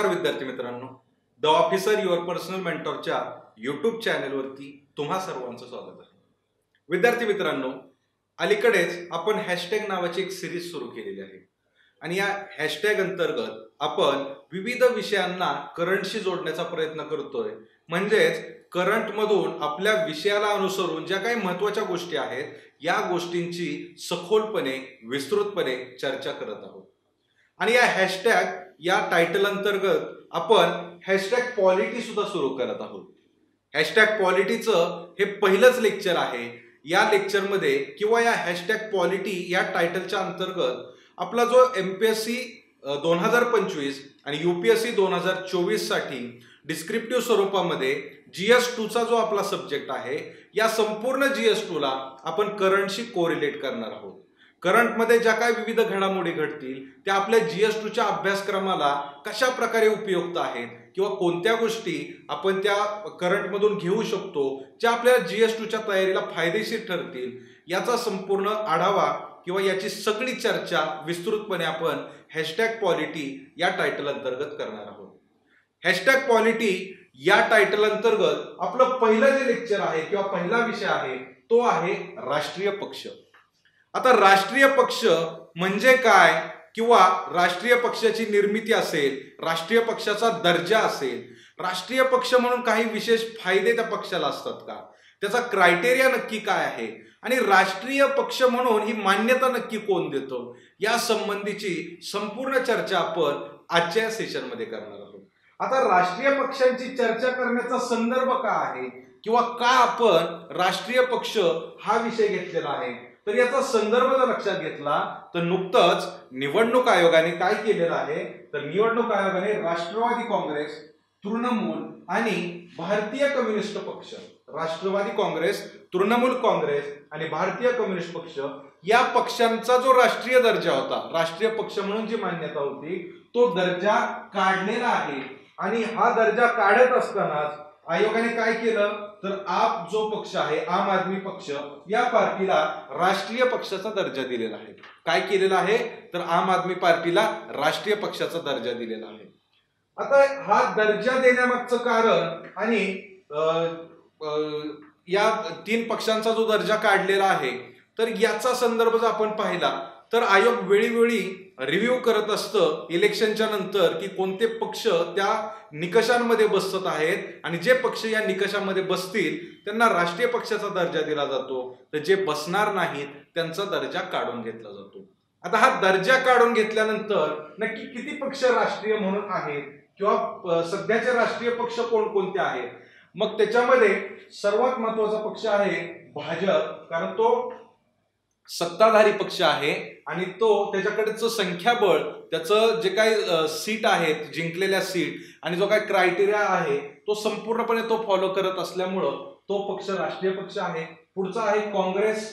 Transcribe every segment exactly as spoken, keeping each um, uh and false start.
नमस्कार विद्यार्थी मित्रांनो, द ऑफिसर युअर पर्सनल मेंटॉरच्या यूट्यूब चॅनलवरती तुम्हा सर्वांचं स्वागत आहे. विद्यार्थी मित्रांनो, अलीकडेच आपण हॅशटॅग नावाची एक सिरीज सुरू केलेली आहे आणि या हॅशटॅग अंतर्गत आपण विविध विषयांना करंटशी जोडण्याचा प्रयत्न करतोय. म्हणजेच करंट मधून आपल्या विषयाला अनुसरून ज्या काही महत्त्वाच्या गोष्टी आहेत या गोष्टींची सखोलपणे विस्तृतपणे चर्चा करत आहोत. आणि या हॅशटॅग या टायटल अंतर्गत आपण हॅशटॅग पॉलिटी सुद्धा सुरू करत आहोत. हॅशटॅग पॉलिटीचं हे पहिलंच लेक्चर आहे. या लेक्चरमध्ये किंवा या हॅशटॅग पॉलिटी या टायटलच्या अंतर्गत आपला जो एमपीएससी दोन हजार पंचवीस आणि युपीएससी दोन हजार चोवीस साठी डिस्क्रिप्टिव्ह स्वरूपामध्ये जीएस टू चा जो आपला सब्जेक्ट आहे या संपूर्ण जीएस टू ला आपण करंटशी कोरिलेट करणार आहोत. करंटमध्ये ज्या काही विविध घडामोडी घडतील त्या आपल्या जीएस टू च्या अभ्यासक्रमाला कशा प्रकारे उपयुक्त आहेत किंवा कोणत्या गोष्टी आपण त्या करंटमधून घेऊ शकतो ज्या आपल्या जीएस टू च्या तयारीला फायदेशीर ठरतील याचा संपूर्ण आढावा किंवा याची सगळी चर्चा विस्तृतपणे आपण हॅशटॅग पॉलिटी या टायटल अंतर्गत करणार आहोत. हॅशटॅग पॉलिटी या टायटल अंतर्गत आपलं पहिलं जे लेक्चर आहे किंवा पहिला विषय आहे तो आहे राष्ट्रीय पक्ष. आता राष्ट्रीय पक्ष म्हणजे काय किंवा राष्ट्रीय पक्षाची निर्मिती असेल, राष्ट्रीय पक्षाचा दर्जा असेल, राष्ट्रीय पक्ष म्हणून काही विशेष फायदे त्या पक्षाला असतात का, त्याचा क्रायटेरिया नक्की काय आहे आणि राष्ट्रीय पक्ष म्हणून ही मान्यता नक्की कोण देतो या संबंधीची संपूर्ण चर्चा आपण आजच्या सेशन मध्ये करणार आहोत. आता राष्ट्रीय पक्षांची चर्चा करण्याचा संदर्भ काय आहे किंवा का आपण राष्ट्रीय पक्ष हा विषय घेतलेला आहे तर याचा संदर्भ जर लक्षात घेतला तर नुकतंच निवडणूक आयोगाने काय केलेलं आहे तर निवडणूक आयोगाने राष्ट्रवादी काँग्रेस, तृणमूल आणि भारतीय कम्युनिस्ट पक्ष, राष्ट्रवादी काँग्रेस, तृणमूल काँग्रेस आणि भारतीय कम्युनिस्ट पक्ष या पक्षांचा जो राष्ट्रीय दर्जा होता, राष्ट्रीय पक्ष म्हणून जी मान्यता होती तो दर्जा काढलेला आहे. आणि हा दर्जा काढत असतानाच आयोगाने काय केलं तर आप जो पक्ष आहे आम आदमी पक्ष या पार्टीला राष्ट्रीय पक्षाचा दर्जा दिलेला आहे. काय केलेला आहे तर आम आदमी पार्टीला राष्ट्रीय पक्षाचा दर्जा दिलेला आहे. आता हा दर्जा देण्यामागचं कारण आणि या तीन पक्षांचा जो दर्जा काढलेला आहे तर याचा संदर्भ जर आपण पाहिला तर आयोग वेळोवेळी रिव्ह्यू करत असतं इलेक्शनच्या नंतर की कोणते पक्ष त्या निकषांमध्ये बसत आहेत आणि जे पक्ष या निकषांमध्ये बसतील त्यांना राष्ट्रीय पक्षाचा दर्जा दिला जातो, तर जे बसणार नाहीत त्यांचा दर्जा काढून घेतला जातो. आता हा दर्जा काढून घेतल्यानंतर नक्की किती पक्ष राष्ट्रीय म्हणून आहेत किंवा सध्याचे राष्ट्रीय पक्ष कोणकोणते आहेत, मग त्याच्यामध्ये सर्वात महत्वाचा पक्ष आहे भाजप, कारण तो सत्ताधारी पक्ष आहे आणि तो त्याच्याकडेचं संख्याबळ, त्याचं जे काही सीट आहेत जिंकलेल्या सीट आणि जो काही क्रायटेरिया आहे तो संपूर्णपणे तो फॉलो करत असल्यामुळं तो पक्ष राष्ट्रीय पक्ष आहे. पुढचा आहे काँग्रेस,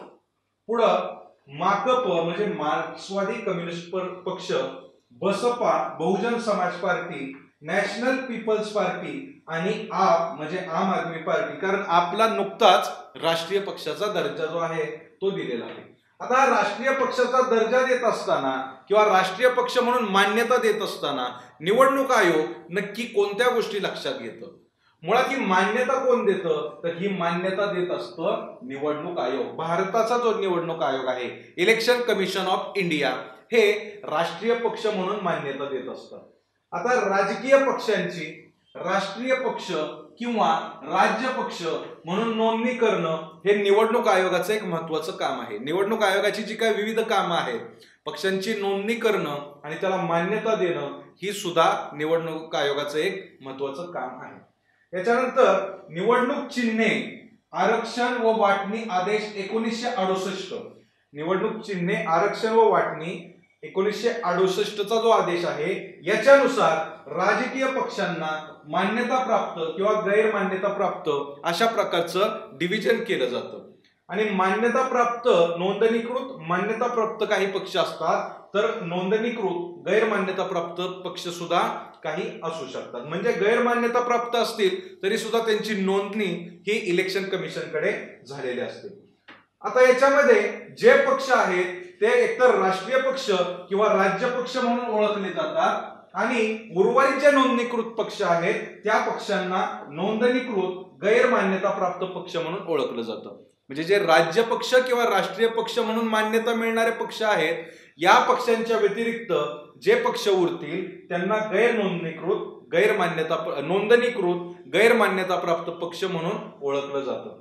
पुढं माकप म्हणजे मार्क्सवादी कम्युनिस्ट पक्ष, Baspa Bahujan Samaj party, national people's party आणि आप म्हणजे आम आदमी पार्टी, कारण आपला नुकताच राष्ट्रीय पक्षाचा दर्जा जो आहे तो दिलेला आहे. आता राष्ट्रीय पक्षाचा दर्जा देत असताना किंवा राष्ट्रीय पक्ष म्हणून मान्यता देत असताना निवडणूक आयोग नक्की कोणत्या गोष्टी लक्षात घेतं, मुळात ही मान्यता कोण देतं तर ही मान्यता देत असतं निवडणूक आयोग. भारताचा जो निवडणूक आयोग आहे इलेक्शन कमिशन ऑफ इंडिया हे राष्ट्रीय पक्ष म्हणून मान्यता देत असतं. आता राजकीय पक्षांची राष्ट्रीय पक्ष किंवा राज्य पक्ष म्हणून नोंदणी करणं हे निवडणूक आयोगाचं एक महत्त्वाचं काम आहे. निवडणूक आयोगाची जी काही विविध कामं आहेत, पक्षांची नोंदणी करणं आणि त्याला मान्यता देणं ही सुद्धा निवडणूक आयोगाचं एक महत्त्वाचं काम आहे. याच्यानंतर निवडणूक चिन्हे आरक्षण व वाटणी आदेश एकोणीसशे अडुसष्ट, निवडणूक चिन्हे आरक्षण व वाटणी एकोणीसशे अडुसष्ट चा जो आदेश आहे याच्यानुसार राजकीय पक्षांना मान्यता प्राप्त किंवा गैर मान्यता प्राप्त अशा प्रकारचं डिव्हिजन केलं जातं. आणि मान्यता प्राप्त नोंदणीकृत मान्यता प्राप्त काही पक्ष असतात तर नोंदणीकृत गैर मान्यता प्राप्त पक्ष सुद्धा काही असू शकतात. म्हणजे गैर मान्यता प्राप्त असतील तरी सुद्धा त्यांची नोंदणी ही इलेक्शन कमिशन कडे झालेली असते. आता याच्यामध्ये जे पक्ष आहेत ते एकतर राष्ट्रीय पक्ष किंवा राज्य पक्ष म्हणून ओळखले जातात आणि उर्वरित जे नोंदणीकृत पक्ष आहेत त्या पक्षांना नोंदणीकृत गैर मान्यता प्राप्त पक्ष म्हणून ओळखलं जातं. म्हणजे जे राज्य पक्ष किंवा राष्ट्रीय पक्ष म्हणून मान्यता मिळणारे पक्ष आहेत या पक्षांच्या व्यतिरिक्त जे पक्ष उरतील त्यांना गैर नोंदणीकृत गैर मान्यता नोंदणीकृत गैर मान्यता प्राप्त पक्ष म्हणून ओळखलं जातं.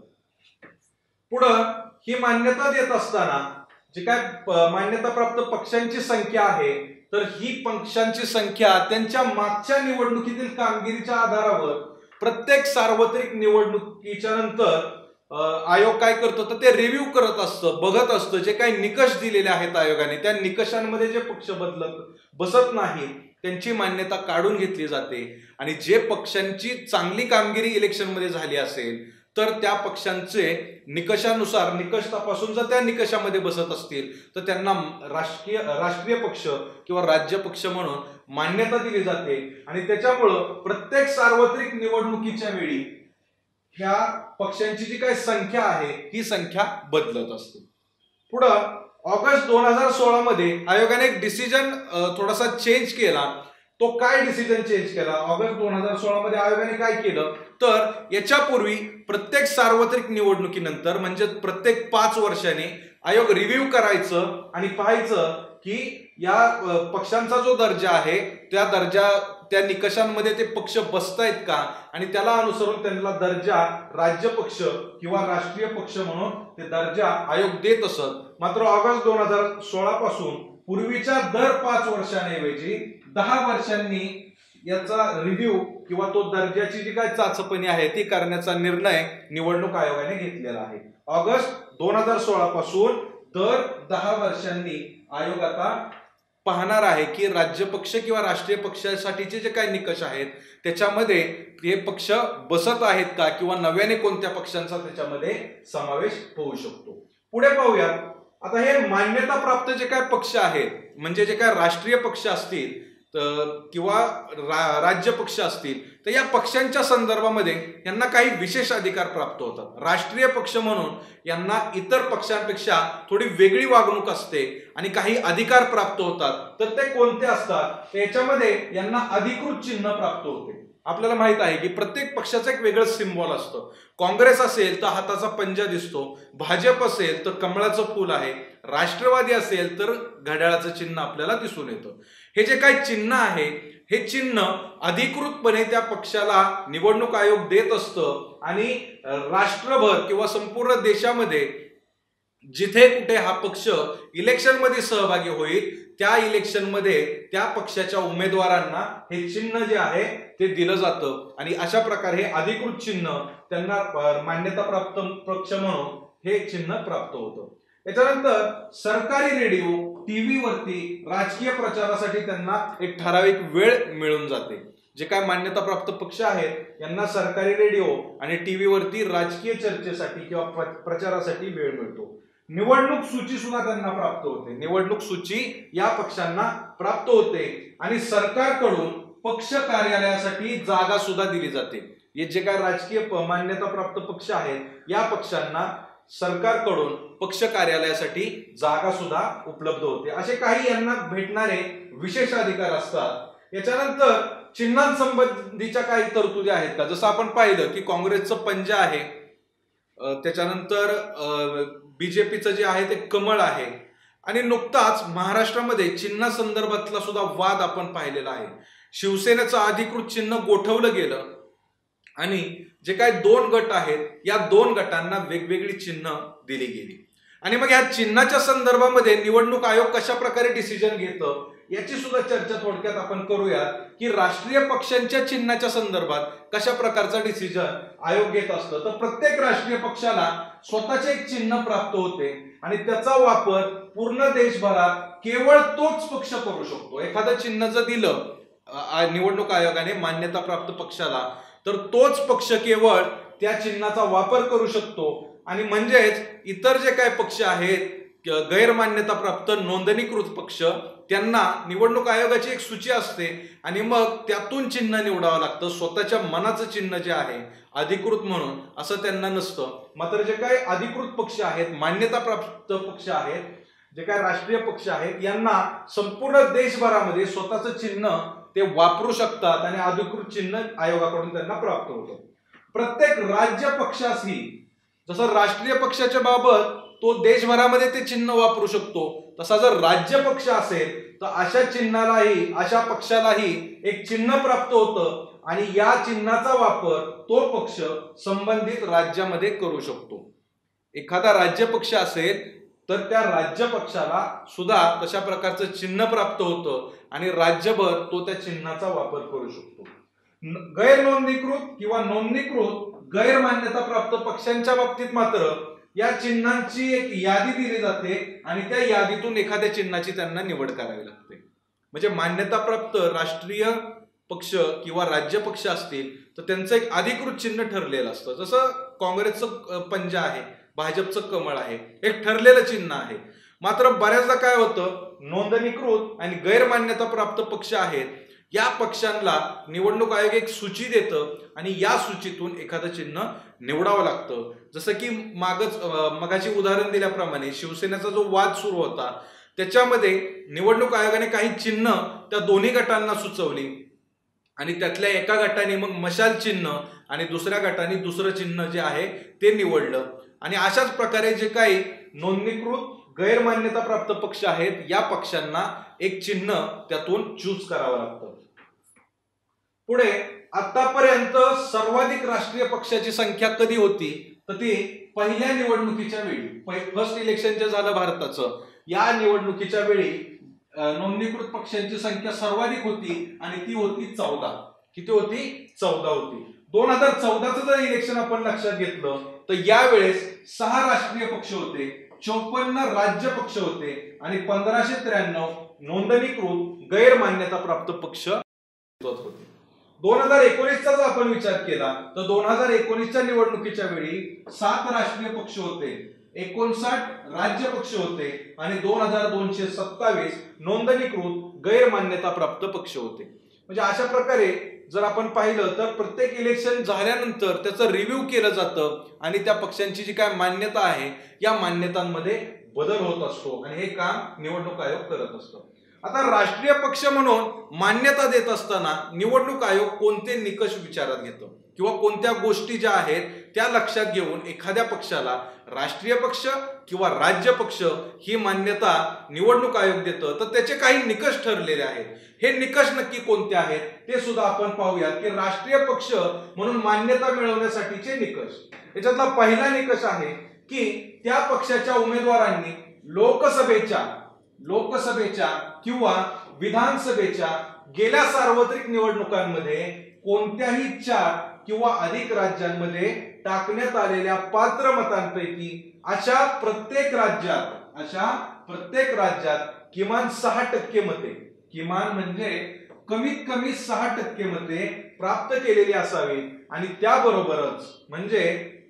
पुढं ही मान्यता देत असताना जे काय मान्यता प्राप्त पक्षांची संख्या आहे तर ही पक्षांची संख्या त्यांच्या मागच्या निवडणुकीतील कामगिरीच्या आधारावर प्रत्येक सार्वत्रिक निवडणुकीच्या नंतर आयोग काय करतो तर ते रिव्ह्यू करत असतं, बघत असतं जे काही निकष दिलेले आहेत आयोगाने त्या निकषांमध्ये जे पक्ष बदलत बसत नाही त्यांची मान्यता काढून घेतली जाते आणि जे पक्षांची चांगली कामगिरी इलेक्शनमध्ये झाली असेल तर त्या पक्षांचे निकषानुसार निकष तपासून जर त्या निकषामध्ये बसत असतील तर त्यांना राष्ट्रीय राष्ट्रीय पक्ष किंवा राज्य पक्ष म्हणून मान्यता दिली जाते आणि त्याच्यामुळं प्रत्येक सार्वत्रिक निवडणुकीच्या वेळी ह्या पक्षांची जी काही संख्या आहे ही संख्या बदलत असते. पुढं ऑगस्ट दोन हजार सोळा मध्ये आयोगाने एक डिसिजन थोडासा चेंज केला. तो काय डिसिजन चेंज केला ऑगस्ट दोन हजार सोळा मध्ये आयोगाने काय केलं तर याच्यापूर्वी प्रत्येक सार्वत्रिक निवडणुकीनंतर म्हणजे प्रत्येक पाच वर्षांनी आयोग रिव्ह्यू करायचं आणि पाहायचं की या पक्षांचा जो दर्जा आहे त्या दर्जा त्या निकषांमध्ये ते पक्ष बसतायत का आणि त्याला अनुसरून त्यांना दर्जा राज्य पक्ष किंवा राष्ट्रीय पक्ष म्हणून ते दर्जा आयोग देत असत. मात्र ऑगस्ट दोन हजार सोळा पासून पूर्वीच्या दर पाच वर्षांऐवजी दहा वर्षांनी याचा रिव्ह्यू किंवा तो दर्जाची जी काय चाचपणी आहे ती करण्याचा निर्णय निवडणूक आयोगाने घेतलेला आहे. ऑगस्ट दोन हजार सोळा पासून दर दहा वर्षांनी आयोग आता पाहणार आहे की राज्य पक्ष किंवा राष्ट्रीय पक्षासाठीचे जे काही निकष आहेत त्याच्यामध्ये हे पक्ष बसत आहेत का किंवा नव्याने कोणत्या पक्षांचा त्याच्यामध्ये समावेश होऊ शकतो. पुढे पाहूयात. आता हे मान्यता प्राप्त जे काय पक्ष आहेत म्हणजे जे काय राष्ट्रीय पक्ष असतील किंवा रा, राज्य पक्ष असतील तर या पक्षांच्या संदर्भामध्ये यांना काही विशेष अधिकार प्राप्त होतात. राष्ट्रीय पक्ष म्हणून यांना इतर पक्षांपेक्षा थोडी वेगळी वागणूक असते आणि काही अधिकार प्राप्त होतात. तर ते कोणते असतात याच्यामध्ये यांना अधिकृत चिन्ह प्राप्त होते. आपल्याला माहित आहे की प्रत्येक पक्षाचं एक वेगळं सिम्बॉल असतं. काँग्रेस असेल तर हाताचा पंजा दिसतो, भाजप असेल तर कमळाचं फूल आहे, राष्ट्रवादी असेल तर घड्याळाचं चिन्ह आपल्याला दिसून येतं. हे जे काही चिन्ह आहे हे चिन्ह अधिकृतपणे त्या पक्षाला निवडणूक आयोग देत असतं आणि राष्ट्रभर किंवा संपूर्ण देशामध्ये जिथे कुठे हा पक्ष इलेक्शन मध्ये सहभागी होईल त्या इलेक्शन मध्ये त्या पक्षाच्या उमेदवारांना हे चिन्ह जे आहे ते दिलं जातं आणि अशा प्रकारे हे अधिकृत चिन्ह त्यांना मान्यता प्राप्त पक्ष म्हणून हे चिन्ह प्राप्त होतं. याच्यानंतर सरकारी रेडिओ टीव्ही वरती राजकीय प्रचारासाठी त्यांना एक ठराविक वेळ मिळून जाते. जे काय मान्यता प्राप्त पक्ष आहेत यांना सरकारी रेडिओ आणि टीव्ही वरती राजकीय चर्चेसाठी किंवा प्रचारासाठी वेळ मिळतो. निवडणूक सूची सुद्धा त्यांना प्राप्त होते. निवडणूक सूची या पक्षांना प्राप्त होते आणि सरकारकडून पक्ष कार्यालयासाठी जागा सुद्धा दिली जाते. हे जे काय राजकीय मान्यता प्राप्त पक्ष आहेत या पक्षांना सरकारकडून पक्ष कार्यालयासाठी जागा सुद्धा उपलब्ध होते. असे काही यांना भेटणारे विशेष अधिकार असतात. याच्यानंतर चिन्हांसंबंधीच्या काही तरतुदी आहेत का, जसं आपण पाहिलं की काँग्रेसचं पंजा आहे, त्याच्यानंतर बीजेपीचं जे आहे ते कमळ आहे आणि नुकताच महाराष्ट्रामध्ये चिन्हा संदर्भातला सुद्धा वाद आपण पाहिलेला आहे. शिवसेनेचं अधिकृत चिन्ह गोठवलं गेलं आणि जे काही दोन गट आहेत या दोन गटांना वेगवेगळी चिन्ह दिली गेली आणि मग या चिन्हाच्या संदर्भामध्ये निवडणूक आयोग कशा प्रकारे डिसिजन घेतं याची सुद्धा चर्चा थोडक्यात आपण करूया की राष्ट्रीय पक्षांच्या चिन्हाच्या संदर्भात कशा प्रकारचा डिसिजन आयोग घेत असतं. तर प्रत्येक राष्ट्रीय पक्षाला स्वतःचे एक चिन्ह प्राप्त होते आणि त्याचा वापर पूर्ण देशभरात केवळ तोच पक्ष करू शकतो. एखादं चिन्ह जर दिलं निवडणूक आयोगाने मान्यता प्राप्त पक्षाला तर तोच पक्ष केवळ त्या चिन्हाचा वापर करू शकतो आणि म्हणजेच इतर जे काही पक्ष आहेत गैरमान्यता प्राप्त नोंदणीकृत पक्ष त्यांना निवडणूक आयोगाची एक सूची असते आणि मग त्यातून चिन्ह निवडावं लागतं. स्वतःच्या मनाचं चिन्ह जे आहे अधिकृत म्हणून असं त्यांना नसतं. मात्र जे काही अधिकृत पक्ष आहेत मान्यता प्राप्त पक्ष आहेत जे काही राष्ट्रीय पक्ष आहेत यांना संपूर्ण देशभरामध्ये स्वतःचं चिन्ह ते वापरू शकतात आणि अधिकृत चिन्ह आयोगाकडून त्यांना प्राप्त होतं. प्रत्येक राज्य पक्षासही जसं राष्ट्रीय पक्षाच्या बाबत तो देशभरामध्ये ते चिन्ह वापरू शकतो, तसा जर राज्य पक्ष असेल तर अशा चिन्हालाही अशा पक्षालाही एक चिन्ह प्राप्त होतं आणि या चिन्हाचा वापर तो पक्ष संबंधित राज्यामध्ये करू शकतो. एखादा राज्य पक्ष असेल तर त्या राज्य पक्षाला सुद्धा तशा प्रकारचं चिन्ह प्राप्त होतं आणि राज्यभर तो त्या चिन्हाचा वापर करू शकतो. गैर नोंदणीकृत किंवा नोंदणीकृत गैर मान्यता प्राप्त पक्षांच्या बाबतीत मात्र या चिन्हांची एक यादी दिली जाते आणि त्या यादीतून एखाद्या चिन्हाची त्यांना निवड करावी लागते. म्हणजे मान्यता प्राप्त राष्ट्रीय पक्ष किंवा राज्य पक्ष असतील तर त्यांचं एक अधिकृत चिन्ह ठरलेलं असतं. जसं काँग्रेसचं पंजा आहे, भाजपचं कमळ आहे, एक ठरलेलं चिन्ह आहे. मात्र बऱ्याचदा काय होतं, नोंदणीकृत आणि गैरमान्यता प्राप्त पक्ष आहेत या पक्षांना निवडणूक आयोग एक सूची देतं आणि या सूचीतून एखादं चिन्ह निवडावं लागतं. जसं की मागच मगाची उदाहरण दिल्याप्रमाणे शिवसेनेचा जो वाद सुरू होता त्याच्यामध्ये निवडणूक आयोगाने काही चिन्ह त्या दोन्ही गटांना सुचवली आणि त्यातल्या एका गटाने मग मशाल चिन्ह आणि दुसऱ्या गटाने दुसरं चिन्ह जे आहे ते निवडलं. आणि अशाच प्रकारे जे काही नोंदणीकृत गैरमान्यता प्राप्त पक्ष आहेत या पक्षांना एक चिन्ह त्यातून चूज करावं लागतं. पुढे आतापर्यंत सर्वाधिक राष्ट्रीय पक्षाची संख्या कधी होती तर ती पहिल्या निवडणुकीच्या वेळी, फर्स्ट इलेक्शन जे झालं भारताचं या निवडणुकीच्या वेळी नोंदणीकृत पक्षांची संख्या सर्वाधिक होती आणि ती होती चौदा. किती होती? चौदा होती. दोन हजार चौदाचं जर इलेक्शन आपण लक्षात घेतलं तर यावेळेस सहा राष्ट्रीय पक्ष होते, चौपन्न राज्य पक्ष होते आणि पंधराशे त्र्याण्णव नोंदणीकृत गैरमान्यता प्राप्त पक्ष होते. दोन हजार एकोणीसचा जर आपण विचार केला तर दोन हजार एकोणीसच्या निवडणुकीच्या वेळी सात राष्ट्रीय पक्ष होते, एकोणसाठ राज्य पक्ष होते आणि दोन हजार दोनशे सत्तावीस नोंदणीकृत गैरमान्यता प्राप्त पक्ष होते. म्हणजे अशा प्रकारे जर आपण पाहिलं तर प्रत्येक इलेक्शन झाल्यानंतर त्याचं रिव्ह्यू केलं जातं आणि त्या पक्षांची जी काय मान्यता आहे या मान्यतांमध्ये बदल होत असतो आणि हे काम निवडणूक आयोग करत असतो. आता राष्ट्रीय पक्ष म्हणून मान्यता देत असताना निवडणूक आयोग कोणते निकष विचारात घेतो किंवा कोणत्या गोष्टी ज्या आहेत त्या लक्षात घेऊन एखाद्या पक्षाला राष्ट्रीय पक्ष किंवा राज्य पक्ष ही मान्यता निवडणूक आयोग देतं तर त्याचे काही निकष ठरलेले आहेत. हे निकष नक्की कोणते आहेत ते सुद्धा आपण पाहूयात की राष्ट्रीय पक्ष म्हणून मान्यता मिळवण्यासाठीचे निकष. याच्यातला पहिला निकष आहे की त्या पक्षाच्या उमेदवारांनी लोकसभेच्या लोकसभेच्या किंवा विधानसभेच्या गेल्या सार्वत्रिक निवडणुकांमध्ये कोणत्याही चार किंवा अधिक राज्यांमध्ये टाकण्यात आलेल्या पात्र मतांपैकी अशा प्रत्येक राज्यात अशा प्रत्येक राज्यात किमान सहा टक्के मते, किमान म्हणजे कमीत कमी सहा टक्के मते प्राप्त केलेली असावी आणि त्याबरोबरच म्हणजे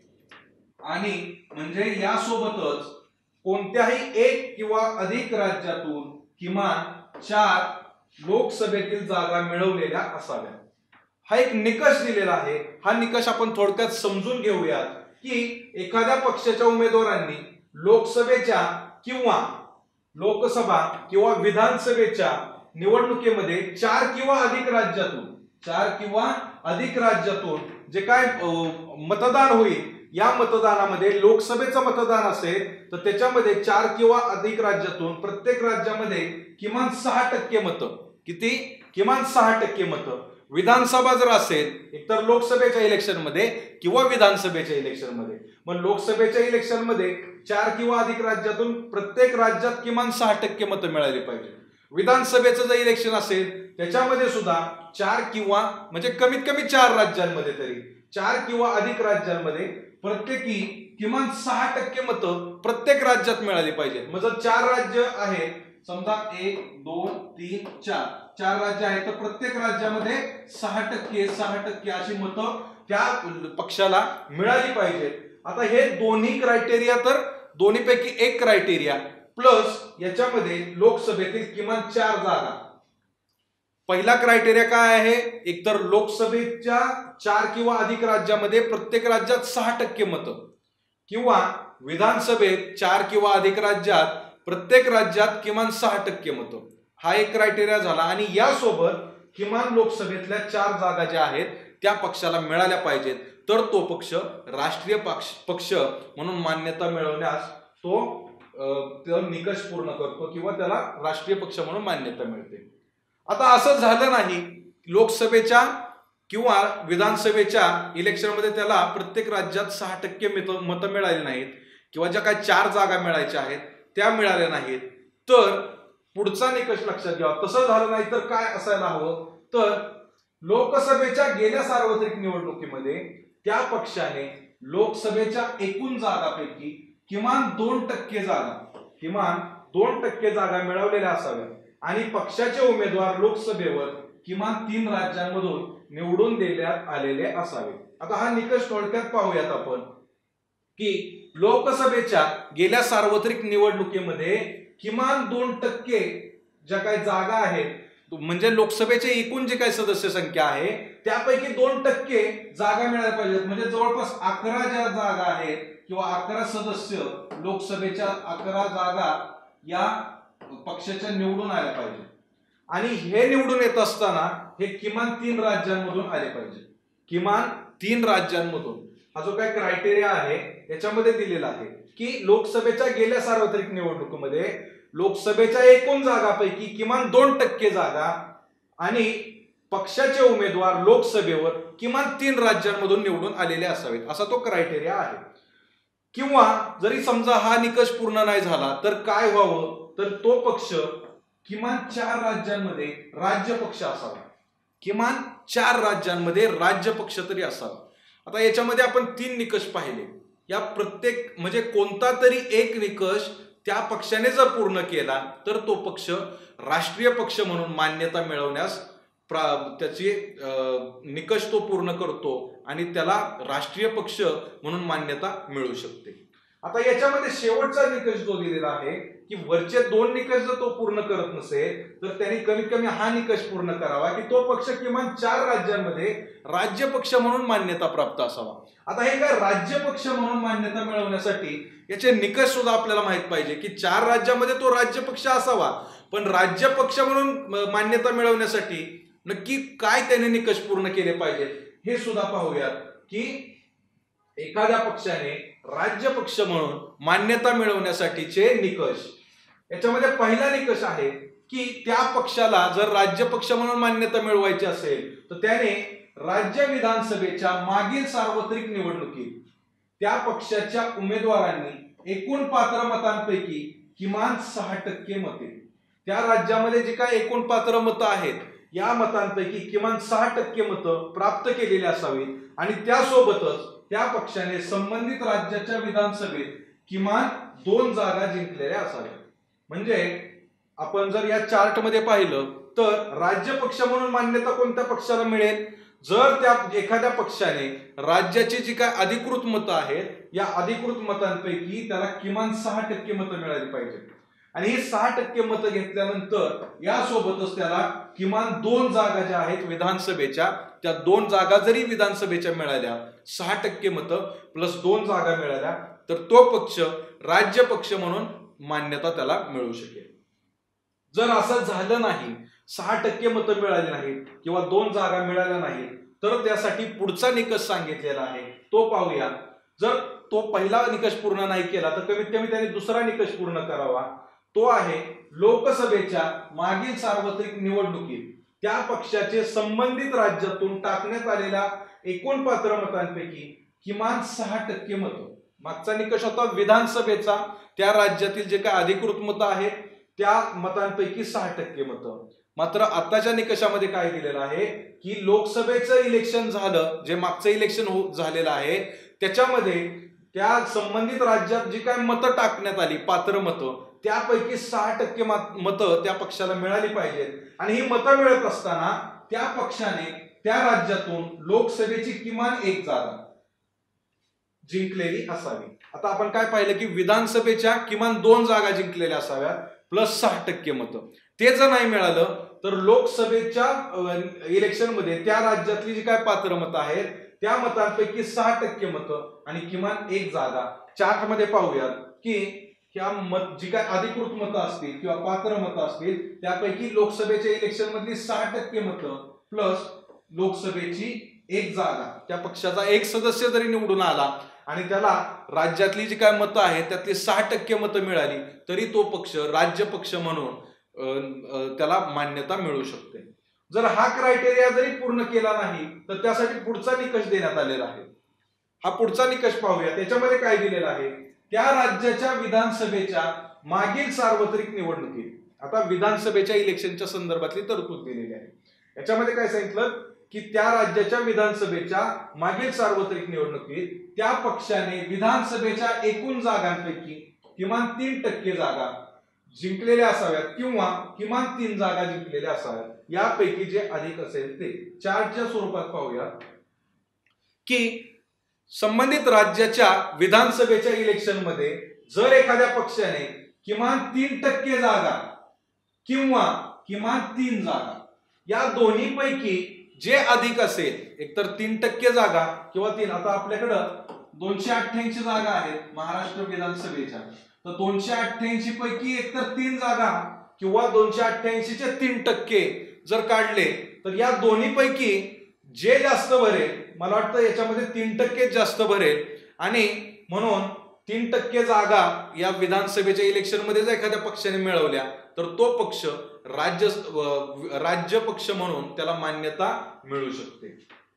आणि म्हणजे यासोबतच कोणत्याही एक किंवा अधिक राज्यातून किमान चार लोकसभेतील जागा मिळवलेल्या असाव्या. हा एक निकष दिलेला आहे. हा निकष आपण थोडक्यात समजून घेऊयात की एखाद्या पक्षाच्या उमेदवारांनी लोकसभेच्या किंवा लोकसभा किंवा विधानसभेच्या निवडणुकीमध्ये चार किंवा अधिक राज्यातून चार किंवा अधिक राज्यातून जे काय मतदान होईल या मतदानामध्ये लोकसभेचं मतदान असेल तर त्याच्यामध्ये चार किंवा अधिक राज्यातून प्रत्येक राज्यामध्ये किमान सहा टक्के मतं, किती? किमान सहा टक्के मतं. विधानसभा जर असेल एकतर लोकसभेच्या इलेक्शन मध्ये किंवा विधानसभेच्या इलेक्शन मध्ये, मग लोकसभेच्या इलेक्शन मध्ये चार किंवा अधिक राज्यातून प्रत्येक राज्यात किमान सहा टक्के मतं मिळाली पाहिजे. विधानसभेचं जर इलेक्शन असेल त्याच्यामध्ये सुद्धा चार किंवा म्हणजे कमीत कमी चार राज्यांमध्ये तरी चार किंवा अधिक राज्यांमध्ये प्रत्येकी किमान सहा टक्के मतं प्रत्येक राज्यात मिळाली पाहिजे. मग जर चार राज्य आहेत, समजा एक दोन तीन चार चार राज्य आहेत तर प्रत्येक राज्यामध्ये सहा टक्के सहा टक्के अशी मतं त्या पक्षाला मिळाली पाहिजेत. आता हे दोन्ही क्रायटेरिया तर दोन्हीपैकी एक क्रायटेरिया प्लस याच्यामध्ये लोकसभेतील किमान चार जागा. पहिला क्रायटेरिया काय आहे? एकतर लोकसभेच्या चार किंवा अधिक राज्यामध्ये प्रत्येक राज्यात सहा टक्के मतं किंवा विधानसभेत चार किंवा अधिक राज्यात प्रत्येक राज्यात किमान सहा टक्के मतं. हा एक क्रायटेरिया झाला आणि यासोबत किमान लोकसभेतल्या चार जागा ज्या आहेत त्या पक्षाला मिळाल्या पाहिजेत, तर तो पक्ष राष्ट्रीय पक्ष पक्ष म्हणून मान्यता मिळवण्यास तो तो निकष पूर्ण करतो किंवा त्याला राष्ट्रीय पक्ष म्हणून मान्यता मिळते. आता असं झालं नाही, लोकसभेच्या किंवा विधानसभेच्या इलेक्शनमध्ये त्याला प्रत्येक राज्यात सहा टक्के मतं मिळाली नाहीत किंवा ज्या काही चार जागा मिळायच्या आहेत त्या मिळाल्या नाहीत, तर पुढचा निकष लक्षात घ्यावा. तसं झालं नाही तर काय असायला हवं, तर लोकसभेच्या गेल्या सार्वत्रिक निवडणुकीमध्ये त्या पक्षाने लोकसभेच्या एकूण जागांपैकी किमान दोन टक्के जागा किमान दोन टक्के जागा मिळवलेल्या असाव्या आणि पक्षाचे उमेदवार लोकसभेवर किमान तीन राज्यांमधून निवडून देण्यात आलेले असावे. आता हा निकष थोडक्यात पाहूयात आपण की लोकसभेच्या गेल्या सार्वत्रिक निवडणुकीमध्ये किमान दोन टक्के ज्या काही जागा आहेत, म्हणजे लोकसभेचे एकूण जे काही सदस्य संख्या आहे त्यापैकी दोन टक्के जागा मिळायला पाहिजेत. म्हणजे जवळपास अकरा ज्या जागा आहेत किंवा अकरा सदस्य लोकसभेच्या अकरा जागा या पक्षाच्या निवडून आल्या पाहिजे आणि हे निवडून येत असताना हे किमान तीन राज्यांमधून आले पाहिजे. किमान तीन राज्यांमधून हा जो काही क्रायटेरिया आहे याच्यामध्ये दिलेला आहे की लोकसभेच्या गेल्या सार्वत्रिक निवडणुकीमध्ये लोकसभेच्या एकूण जागांपैकी किमान दोन टक्के जागा आणि पक्षाचे उमेदवार लोकसभेवर किमान तीन राज्यांमधून निवडून आलेले असावेत, असा तो क्रायटेरिया आहे. किंवा जरी समजा हा निकष पूर्ण नाही झाला तर काय व्हावं, तर तो पक्ष किमान चार राज्यांमध्ये राज्य पक्ष असावा. किमान चार राज्यांमध्ये राज्य पक्ष तरी असावा. आता याच्यामध्ये आपण तीन निकष पाहिले. या प्रत्येक म्हणजे कोणता तरी एक निकष त्या पक्षाने जर पूर्ण केला तर तो पक्ष राष्ट्रीय पक्ष म्हणून मान्यता मिळवण्यास त्याचे निकष तो पूर्ण करतो आणि त्याला राष्ट्रीय पक्ष म्हणून मान्यता मिळू शकते. आता याच्यामध्ये शेवटचा निकष जो दिलेला आहे की वरचे दोन निकष जर तो पूर्ण करत नसेल तर त्यांनी कमीत कमी हा निकष पूर्ण करावा की तो पक्ष किमान चार राज्यांमध्ये राज्य पक्ष म्हणून मान्यता प्राप्त असावा. आता हे काय राज्य पक्ष म्हणून मान्यता मिळवण्यासाठी याचे निकष सुद्धा आपल्याला माहित पाहिजे की चार राज्यामध्ये तो राज्य पक्ष असावा, पण राज्य पक्ष म्हणून मान्यता मिळवण्यासाठी नक्की काय त्याने निकष पूर्ण केले पाहिजेत हे सुद्धा पाहूयात की एखाद्या पक्षाने राज्य पक्ष म्हणून मान्यता मिळवण्यासाठीचे निकष. याच्यामध्ये पहिला निकष आहे की त्या पक्षाला जर राज्य पक्ष म्हणून मान्यता मिळवायची असेल तर त्याने राज्य विधानसभेच्या मागील सार्वत्रिक निवडणुकीत त्या पक्षाच्या उमेदवारांनी एकूण पात्र मतांपैकी किमान सहा टक्के मते, त्या राज्यामध्ये जे काही एकूण पात्र मतं आहेत या मतांपैकी किमान सहा टक्के मतं प्राप्त केलेली असावीत आणि त्यासोबतच त्या पक्षाने संबंधित राज्याच्या विधानसभेत किमान दोन जागा जिंकलेल्या असाव्या. म्हणजे आपण जर या चार्ट मध्ये पाहिलं तर राज्य पक्ष म्हणून मान्यता कोणत्या पक्षाला मिळेल, जर त्या एखाद्या पक्षाने राज्याची जी काय अधिकृत मतं आहेत या अधिकृत मतांपैकी त्याला किमान सहा टक्के मतं मिळाली पाहिजे आणि ही सहा टक्के मतं घेतल्यानंतर यासोबतच त्याला किमान दोन जागा ज्या आहेत विधानसभेच्या त्या दोन जागा जरी विधानसभेच्या मिळाल्या, सहा टक्के मतं प्लस दोन जागा मिळाल्या तर तो पक्ष राज्य पक्ष म्हणून मान्यता त्याला मिळू शकेल. जर असं झालं नाही, सहा टक्के मतं मिळाली नाहीत किंवा दोन जागा मिळाल्या नाहीत तर त्यासाठी पुढचा निकष सांगितलेला आहे तो पाहूया. जर तो पहिला निकष पूर्ण नाही केला तर कमीत कमी त्याने दुसरा निकष पूर्ण करावा. तो आहे लोकसभेच्या मागील सार्वत्रिक निवडणुकीत त्या पक्षाचे संबंधित राज्यातून टाकण्यात आलेल्या एकूण पात्र मतांपैकी किमान सहा टक्के मतं. मागचा निकष होता विधानसभेचा, त्या राज्यातील जे काही अधिकृत मतं आहेत त्या मतांपैकी सहा टक्के मतं. मात्र आताच्या निकषामध्ये काय दिलेलं आहे की लोकसभेचं इलेक्शन झालं, जे मागचं इलेक्शन झालेलं आहे त्याच्यामध्ये त्या संबंधित राज्यात जी काय मतं टाकण्यात आली पात्र मतं त्यापैकी सहा टक्के मतं त्या पक्षाला मिळाली पाहिजेत आणि ही मतं मिळत असताना त्या पक्षाने त्या राज्यातून लोकसभेची किमान एक जागा जिंकलेली असावी. आता आपण काय पाहिलं की विधानसभेच्या किमान दोन जागा जिंकलेल्या असाव्यात प्लस सहा टक्के मतं. ते जर नाही मिळालं तर लोकसभेच्या इलेक्शन मध्ये त्या राज्यातली जी काय पात्र मतं आहेत त्या मतांपैकी सहा टक्के मतं आणि किमान एक जागा. चार्ट मध्ये पाहूयात की ह्या मत जी काय अधिकृत मतं असतील किंवा पात्र मतं असतील त्यापैकी लोकसभेच्या इलेक्शन मधली सहा टक्के मतं प्लस लोकसभेची एक जागा, त्या पक्षाचा एक सदस्य जरी निवडून आला आणि त्याला राज्यातली जी काय मतं आहेत त्यातली सहा टक्के मतं मिळाली तरी तो पक्ष राज्य पक्ष म्हणून त्याला मान्यता मिळू शकते. जर हा क्रायटेरिया जरी पूर्ण केला नाही तर त्यासाठी पुढचा निकष देण्यात आलेला आहे. हा पुढचा निकष पाहूया. त्याच्यामध्ये काय दिलेलं आहे, त्या राज्याच्या विधानसभेच्या मागील सार्वत्रिक निवडणुकीत, आता विधानसभेच्या इलेक्शनच्या संदर्भातली तरतूद दिलेली आहे. याच्यामध्ये काय सांगितलं की त्या राज्याच्या विधानसभेच्या मागील सार्वत्रिक निवडणुकीत त्या पक्षाने विधानसभेच्या एकूण जागांपैकी किमान तीन टक्के जागा जिंकलेल्या असाव्यात किंवा किमान तीन जागा जिंकलेल्या असाव्यात. यापैकी जे अधिक असेल ते चार्टच्या स्वरूपात पाहूया की संबंधित राज्याच्या विधानसभेच्या इलेक्शन मध्ये जर एखाद्या पक्षाने किमान तीन टक्के जागा किंवा किमान तीन जागा या दोन्ही पैकी जे अधिक असेल, एकतर तीन टक्के जागा किंवा तीन, आता आपल्याकडं दोनशे अठ्ठ्याऐंशी जागा आहेत महाराष्ट्र विधानसभेच्या, तर दोनशे अठ्ठ्याऐंशी पैकी एकतर तीन जागा किंवा दोनशे अठ्ठ्याऐंशी चे तीन टक्के जर काढले तर या दोन्ही पैकी जे जास्त भरेल, मला वाटतं याच्यामध्ये तीन टक्के जास्त भरेल आणि म्हणून तीन टक्के जागा या विधानसभेच्या इलेक्शन मध्ये जर एखाद्या पक्षाने मिळवल्या तर तो पक्ष राज्य राज्य पक्ष म्हणून त्याला मान्यता मिळू शकते.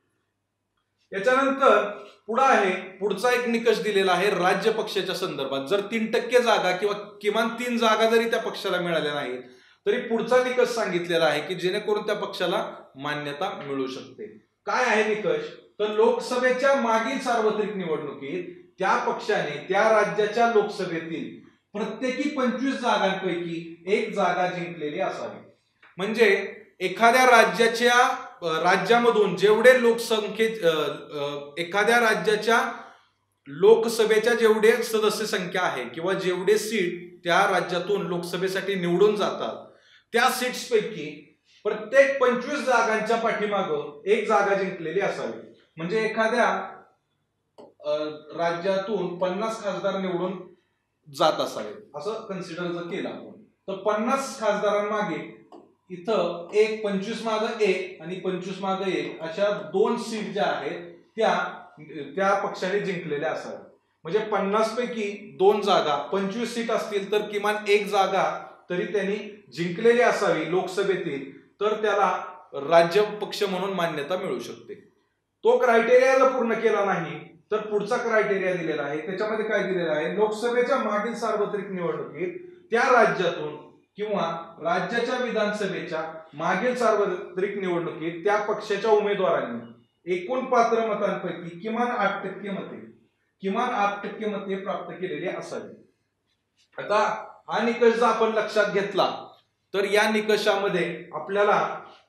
याच्यानंतर पुढे आहे, पुढचा एक निकष दिलेला आहे राज्य पक्षाच्या संदर्भात. जर तीन टक्के जागा किंवा किमान तीन जागा जरी त्या पक्षाला मिळाल्या नाहीत तरी पुढचा निकष सांगितलेला आहे की जेणेकरून त्या पक्षाला मान्यता मिळू शकते. काय आहे निकष, तर लोकसभेच्या मागील सार्वत्रिक निवडणुकीत त्या पक्षाने त्या राज्याच्या लोकसभेतील प्रत्येकी पंचवीस जागांपैकी एक जागा जिंकलेली असावी. म्हणजे एखाद्या राज्याच्या राज्यामधून जेवढे लोकसंख्ये एखाद्या राज्याच्या लोकसभेच्या जेवढे सदस्य संख्या आहे किंवा जेवढे सीट त्या राज्यातून लोकसभेसाठी निवडून जातात त्या सीट्स पैकी प्रत्येक पंचवीस जागांच्या पाठीमागं एक जागा जिंकलेली असावी. म्हणजे एखाद्या राज्यातून पन्नास खासदार निवडून जात असावे असं कन्सिडर जर केलं आपण, तर पन्नास खासदारांमागे इथं एक पंचवीस माग एक आणि पंचवीस माग एक अशा दोन सीट ज्या आहेत त्या त्या पक्षाने जिंकलेल्या असाव्या. म्हणजे पन्नास पैकी दोन जागा, पंचवीस सीट असतील तर किमान एक जागा तरी त्यांनी जिंकलेली असावी लोकसभेतील, तर त्याला राज्य पक्ष म्हणून मान्यता मिळू शकते. तो क्रायटेरिया जर पूर्ण केला नाही तर पुढचा क्रायटेरिया दिलेला आहे. त्याच्यामध्ये काय दिलेला आहे, लोकसभेच्या मागील सार्वत्रिक निवडणुकीत त्या राज्यातून किंवा राज्याच्या विधानसभेच्या मागील सार्वत्रिक निवडणुकीत त्या पक्षाच्या उमेदवारांनी एकूण पात्र मतांपैकी किमान आठ टक्के मते किमान आठ टक्के मते प्राप्त केलेली असावी. आता हा निकष जर आपण लक्षात घेतला तर या निकषामध्ये आपल्याला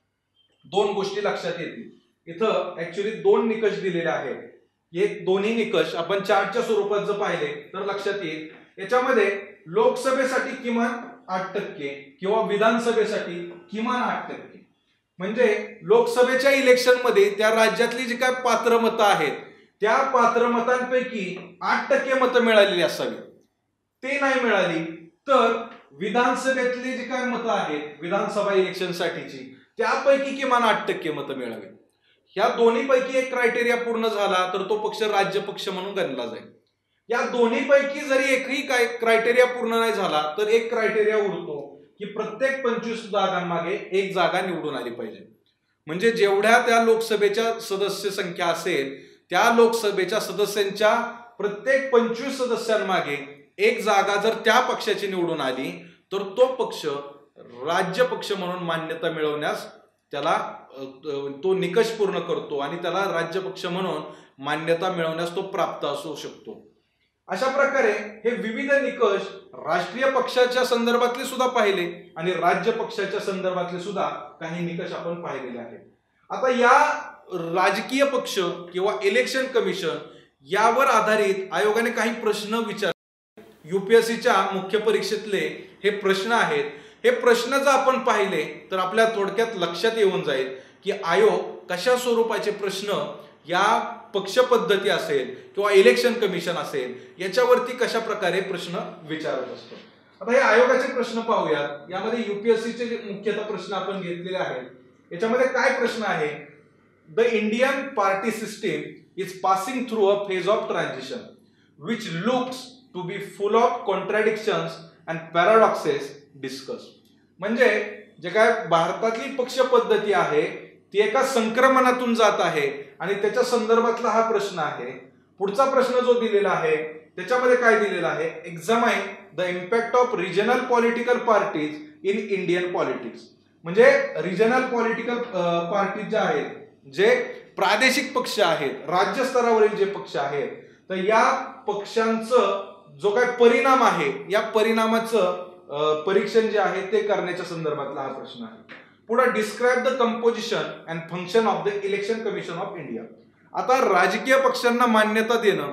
दोन गोष्टी लक्षात येतील. इथं ऍक्च्युली दोन निकष दिलेले आहेत. हे दोन्ही निकष आपण चार्टच्या स्वरूपात जर पाहिले तर लक्षात येईल. याच्यामध्ये लोकसभेसाठी किमान आठ टक्के किंवा विधानसभेसाठी किमान आठ टक्के, म्हणजे लोकसभेच्या इलेक्शन मध्ये त्या राज्यातली जी काय पात्र मतं आहेत त्या पात्र मतांपैकी आठ टक्के मतं मिळालेली असावी. ते नाही मिळाली तर विधानसभेतली जी काय मतं आहेत विधानसभा इलेक्शन साठीची त्यापैकी किमान आठ टक्के मतं मिळावी. ह्या दोन्ही पैकी एक क्रायटेरिया पूर्ण झाला तर तो पक्ष राज्य पक्ष म्हणून गणला जाईल. या दोन्ही पैकी जरी एकही काय क्रायटेरिया पूर्ण नाही झाला तर एक क्रायटेरिया उरतो की प्रत्येक पंचवीस जागांमागे एक जागा निवडून आली पाहिजे. म्हणजे जेवढ्या त्या लोकसभेच्या सदस्य संख्या असेल त्या लोकसभेच्या सदस्यांच्या प्रत्येक पंचवीस सदस्यांमागे एक जागा जर त्या पक्षाची निवडून आली तर तो पक्ष राज्य पक्ष म्हणून मान्यता मिळवण्यास त्याला तो निकष पूर्ण करतो आणि त्याला राज्य पक्ष म्हणून मान्यता मिळवण्यास तो प्राप्त असू शकतो. अशा प्रकारे हे विविध निकष राष्ट्रीय पक्षाच्या संदर्भातले सुद्धा पाहिले आणि राज्य पक्षाच्या संदर्भातले सुद्धा काही निकष आपण पाहिलेले आहेत. आता या राजकीय पक्ष किंवा इलेक्शन कमिशन यावर आधारित आयोगाने काही प्रश्न विचारले. युपीएससीच्या मुख्य परीक्षेतले हे प्रश्न आहेत. हे प्रश्न जर आपण पाहिले तर आपल्या थोडक्यात लक्षात येऊन जाईल की आयोग कशा स्वरूपाचे प्रश्न या पक्ष पद्धती असेल किंवा इलेक्शन कमिशन असेल याच्यावरती कशा प्रकारे प्रश्न विचारत असतो. आता हे आयोगाचे प्रश्न पाहूयात. यामध्ये युपीएससीचे जे मुख्यतः प्रश्न आपण घेतलेले आहेत. याच्यामध्ये काय प्रश्न आहे? The Indian party system is passing through a phase of transition which looks to be full of contradictions and paradoxes discuss. म्हणजे जे काय भारतातली पक्ष पद्धती आहे ती एका संक्रमणातून जात आहे आणि त्याच्या संदर्भातला हा प्रश्न आहे. पुढचा प्रश्न जो दिलेला आहे त्याच्यामध्ये काय दिलेला आहे? Examine the impact of regional political parties in Indian politics. म्हणजे रिजनल पॉलिटिकल पार्टीज ज्या आहेत, जे प्रादेशिक पक्ष आहेत, राज्य स्तरावरील जे पक्ष आहेत, तर या पक्षांचं जो काय परिणाम आहे या परिणामाचं परीक्षण जे आहे ते करण्याच्या संदर्भातला हा प्रश्न आहे. पुढे describe the composition and function of the election commission of India. आता राजकीय पक्षांना मान्यता देणं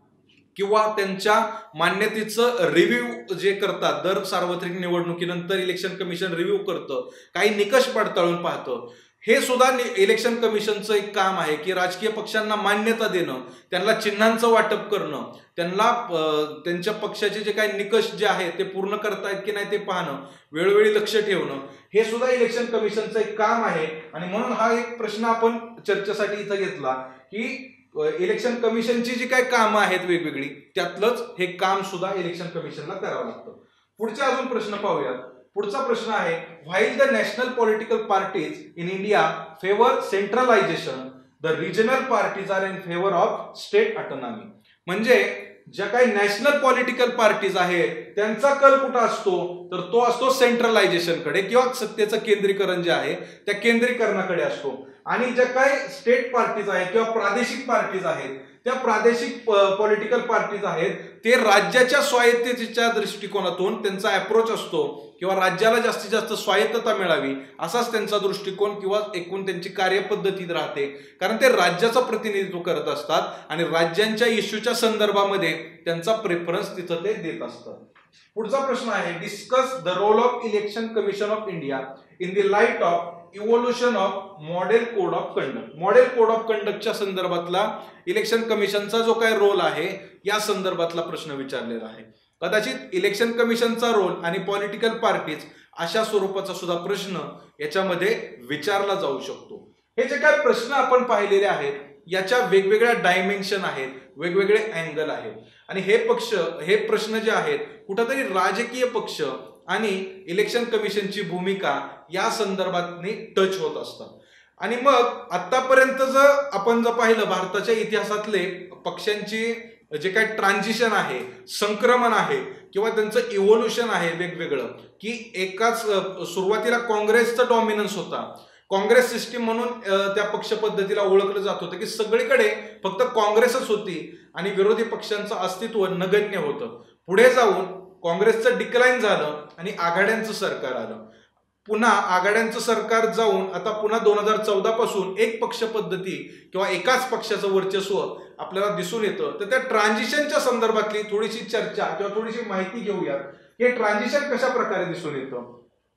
किंवा त्यांच्या मान्यतेचं रिव्ह्यू जे करतात, दर सार्वत्रिक निवडणुकीनंतर इलेक्शन कमिशन रिव्ह्यू करतं, काही निकष पडताळून पाहतं. हे सुद्धा इलेक्शन कमिशनचं एक काम आहे की राजकीय पक्षांना मान्यता देणं, त्यांना चिन्हांचं वाटप करणं, त्यांना त्यांच्या पक्षाचे जे काही निकष जे आहेत ते पूर्ण करतायत की नाही ते पाहणं, वेळोवेळी लक्ष ठेवणं, हे सुद्धा इलेक्शन कमिशनचं एक काम आहे. आणि म्हणून हा एक प्रश्न आपण चर्चेसाठी इथं घेतला की इलेक्शन कमिशनची जी काही कामं आहेत वेगवेगळी, त्यातलंच हे काम सुद्धा इलेक्शन कमिशनला करावं लागतं. पुढचे अजून प्रश्न पाहूयात. पुढचा प्रश्न आहे, while the national political parties in India favour centralisation, the regional parties are in favour of state autonomy. म्हणजे ज्या काही नॅशनल पॉलिटिकल पार्टीज आहेत त्यांचा कल कुठं असतो? तर तो असतो सेंट्रलायझेशन कडे किंवा सत्तेचं केंद्रीकरण जे आहे त्या केंद्रीकरणाकडे असतो. आणि ज्या काही स्टेट पार्टीज आहेत किंवा प्रादेशिक पार्टीज आहेत, त्या प्रादेशिक पॉलिटिकल पार्टीज आहेत ते राज्याच्या स्वायत्ततेच्या दृष्टिकोनातून त्यांचा अप्रोच असतो किंवा राज्याला जास्तीत जास्त स्वायत्तता मिळावी असाच त्यांचा दृष्टिकोन किंवा एकूण त्यांची कार्यपद्धती राहते. कारण ते राज्याचं प्रतिनिधित्व करत असतात आणि राज्यांच्या इश्यूच्या संदर्भामध्ये त्यांचा प्रेफरन्स तिथं ते देत असतात. पुढचा प्रश्न आहे, discuss the role of election commission of India in the light of evolution of model code of conduct. Model code of कंडक्टच्या संदर्भातला इलेक्शन कमिशनचा जो काय रोल आहे या संदर्भातला प्रश्न विचारलेला आहे. कदाचित इलेक्शन कमिशनचा रोल आणि पॉलिटिकल पार्टीज अशा स्वरूपाचा सुद्धा प्रश्न याच्यामध्ये विचारला जाऊ शकतो. हे जे काय प्रश्न आपण पाहिलेले आहेत याच्या वेगवेगळ्या डायमेन्शन आहेत, वेगवेगळे अँगल आहेत आणि हे पक्ष हे प्रश्न जे आहेत कुठेतरी राजकीय पक्ष आणि इलेक्शन कमिशनची भूमिका या संदर्भात टच होत असतात. आणि मग आतापर्यंत जर आपण जर पाहिलं भारताच्या इतिहासातले पक्षांची जे काही ट्रान्झिशन आहे, संक्रमण आहे किंवा त्यांचं इव्होल्युशन आहे वेगवेगळं, की एकाच सुरुवातीला काँग्रेसचा डॉमिनन्स होता, काँग्रेस सिस्टीम म्हणून त्या पक्ष पद्धतीला ओळखलं जात होतं की सगळीकडे फक्त काँग्रेसच होती आणि विरोधी पक्षांचं अस्तित्व नगण्य होतं. पुढे जाऊन काँग्रेसचं डिक्लाइन झालं आणि आघाड्यांचं सरकार आलं. पुन्हा आघाड्यांचं सरकार जाऊन आता पुन्हा दोन हजार चौदा पासून एक पक्ष पद्धती किंवा एकाच पक्षाचं वर्चस्व आपल्याला दिसून येतं. तर त्या ट्रान्झिशनच्या संदर्भातली थोडीशी चर्चा किंवा थोडीशी माहिती घेऊयात. हे ट्रान्झिशन कशा प्रकारे दिसून येतं.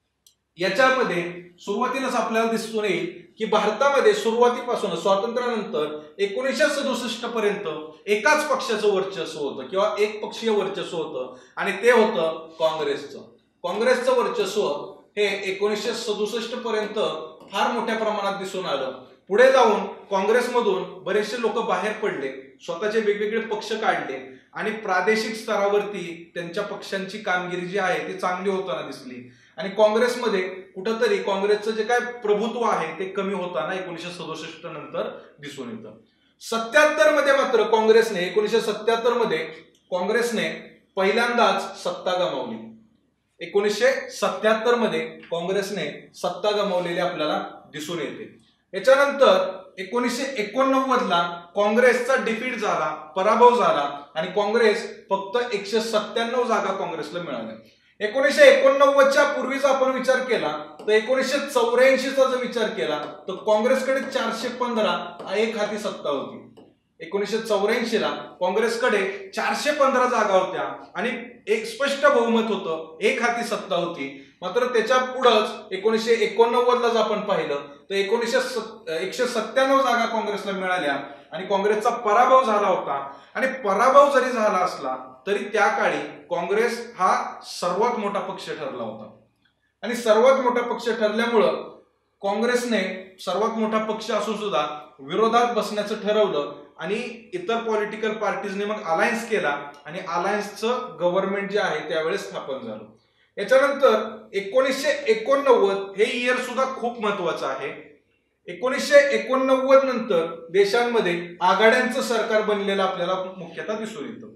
याच्यामध्ये सुरुवातीलाच आपल्याला दिसून येईल की भारतामध्ये सुरुवातीपासून स्वातंत्र्यानंतर एकोणीसशे सदुसष्ट पर्यंत एकाच पक्षाचं वर्चस्व होतं किंवा एक पक्षीय वर्चस्व होतं आणि ते होतं काँग्रेसचं. काँग्रेसचं वर्चस्व हे एकोणीसशे सदुसष्ट पर्यंत फार मोठ्या प्रमाणात दिसून आलं. पुढे जाऊन काँग्रेसमधून बरेचसे लोक बाहेर पडले, स्वतःचे वेगवेगळे पक्ष काढले आणि प्रादेशिक स्तरावरती त्यांच्या पक्षांची कामगिरी जी आहे ती चांगली होताना दिसली आणि काँग्रेसमध्ये कुठंतरी काँग्रेसचं जे काय प्रभुत्व आहे ते कमी होताना एकोणीसशे सदुसष्ट नंतर दिसून येतं. सत्याहत्तर मध्ये मात्र काँग्रेसने एकोणीसशे सत्याहत्तर मध्ये काँग्रेसने पहिल्यांदाच सत्ता गमावली. एकोणीसशे सत्याहत्तर मध्ये काँग्रेसने सत्ता गमावलेली आपल्याला दिसून येते. याच्यानंतर एकोणीसशे एकोणनव्वद ला काँग्रेसचा डिफीट झाला, पराभव झाला आणि काँग्रेस फक्त एकशे सत्त्याण्णव जागा काँग्रेसला मिळाल्या. एकोणीसशे एकोणनव्वदच्या पूर्वीचा आपण विचार केला तर एकोणीसशे चौऱ्याऐंशीचा जर विचार केला तर काँग्रेसकडे चारशे पंधरा एक हाती सत्ता होती. एकोणीसशे चौऱ्याऐंशी ला काँग्रेसकडे चारशे पंधरा जागा होत्या आणि एक स्पष्ट बहुमत होतं, एक हाती सत्ता होती. मात्र त्याच्या पुढंच एकोणीसशे एकोणनव्वद ला जर आपण पाहिलं तर एकोणीसशे एकशे सत्त्याण्णव जागा काँग्रेसला मिळाल्या आणि काँग्रेसचा पराभव झाला होता. आणि पराभव जरी झाला असला तरी त्या काळी काँग्रेस हा सर्वात मोठा पक्ष ठरला होता. आणि सर्वात मोठा पक्ष ठरल्यामुळं काँग्रेसने सर्वात मोठा पक्ष असून सुद्धा विरोधात बसण्याचं ठरवलं आणि इतर पॉलिटिकल पार्टीजने मग अलायन्स केला आणि अलायन्सचं गव्हर्नमेंट जे आहे त्यावेळेस स्थापन झालं. याच्यानंतर एकोणीसशे एकोणनव्वद हे इयर सुद्धा खूप महत्वाचं आहे. एकोणीसशे एकोणनव्वद नंतर देशांमध्ये आघाड्यांचं सरकार बनलेलं आपल्याला मुख्यतः दिसून येतं.